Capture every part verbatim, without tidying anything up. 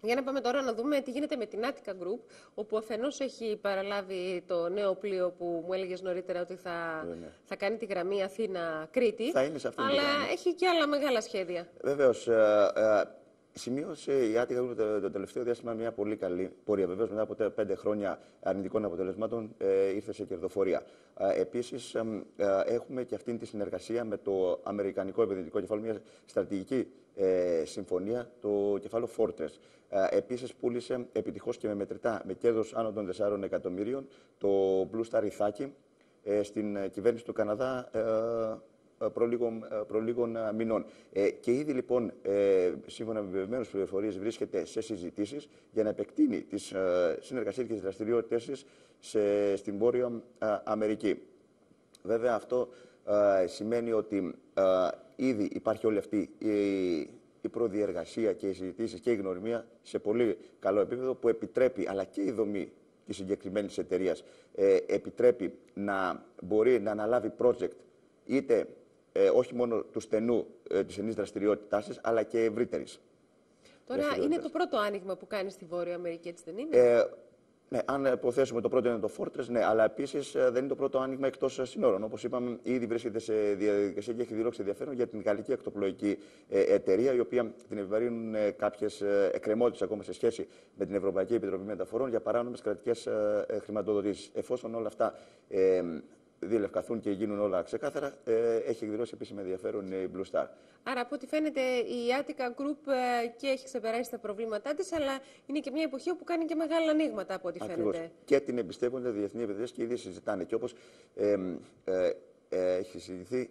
Για να πάμε τώρα να δούμε τι γίνεται με την Attica Group, όπου αφενός έχει παραλάβει το νέο πλοίο που μου έλεγες νωρίτερα ότι θα, ναι, ναι. θα κάνει τη γραμμή Αθήνα-Κρήτη. Θα είναι σε αυτήν αλλά τη γραμμή. έχει και άλλα μεγάλα σχέδια. Βεβαίως. Ε, ε, σημείωσε η Attica Group το, το τελευταίο διάστημα μια πολύ καλή πορεία. Βεβαίως, μετά από πέντε χρόνια αρνητικών αποτελεσμάτων, ε, ήρθε σε κερδοφορία. Ε, επίσης, ε, ε, έχουμε και αυτήν τη συνεργασία με το Αμερικανικό Επενδυτικό Κεφάλαιο, μια στρατηγική ε, συμφωνία, το κεφάλαιο Fortress. Ε, επίσης, πούλησε επιτυχώς και με μετρητά, με κέρδος άνω των τεσσάρων εκατομμυρίων, το Blue Star Ithaki ε, στην κυβέρνηση του Καναδά. Ε, Προλίγων, προλίγων μηνών. Ε, και ήδη λοιπόν, ε, σύμφωνα με βεβαιωμένες πληροφορίες, βρίσκεται σε συζητήσεις για να επεκτείνει τις ε, συνεργασίες δραστηριότητες της σε, στην Βόρεια ε, Αμερική. Βέβαια, αυτό ε, σημαίνει ότι ε, ήδη υπάρχει όλη αυτή η, η προδιεργασία και οι συζητήσεις και η γνωριμία σε πολύ καλό επίπεδο που επιτρέπει, αλλά και η δομή της συγκεκριμένης εταιρείας ε, επιτρέπει να μπορεί να αναλάβει project είτε Ε, όχι μόνο του στενού, ε, της στενής δραστηριότητάς της, αλλά και ευρύτερης. Τώρα είναι το πρώτο άνοιγμα που κάνει στη Βόρεια Αμερική, έτσι δεν είναι? Ε, ναι, αν υποθέσουμε το πρώτο είναι το Fortress, ναι, αλλά επίσης ε, δεν είναι το πρώτο άνοιγμα εκτός συνόρων. Όπως είπαμε, ήδη βρίσκεται σε διαδικασία και έχει δηλώσει ενδιαφέρον για την γαλλική ακτοπλοϊκή ε, εταιρεία, η οποία την επιβαρύνουν ε, κάποιες ε, εκκρεμότητες ακόμα σε σχέση με την Ευρωπαϊκή Επιτροπή Μεταφορών για παράνομες κρατικές ε, ε, χρηματοδοτήσεις. Εφόσον όλα αυτά ε, διελευκαθούν και γίνουν όλα ξεκάθαρα, ε, έχει εκδηλώσει επίσημα ενδιαφέρον η Blue Star. Άρα, από ό,τι φαίνεται, η Attica Group ε, και έχει ξεπεράσει τα προβλήματά της, αλλά είναι και μια εποχή όπου κάνει και μεγάλα ανοίγματα, από ό,τι Ακριβώς. φαίνεται. Και την εμπιστεύονται διεθνείς επενδυτές και ήδη συζητάνε. Και όπως ε, ε, ε, έχει συζητηθεί,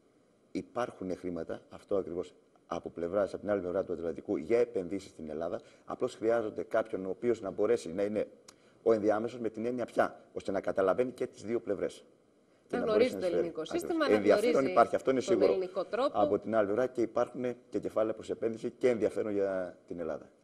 υπάρχουν χρήματα, αυτό ακριβώς από πλευράς, από την άλλη πλευρά του Ατλαντικού, για επενδύσεις στην Ελλάδα. Απλώς χρειάζονται κάποιον ο οποίος να μπορέσει να είναι ο ενδιάμεσος με την έννοια πια, ώστε να καταλαβαίνει και τις δύο πλευρές. Να γνωρίζει το ελληνικό σύστημα, να ενδιαφέρον υπάρχει, αυτό είναι τον σίγουρο. ελληνικό τρόπο. Από την άλλη πλευρά και υπάρχουν και κεφάλαια προς επένδυση και ενδιαφέρον για την Ελλάδα.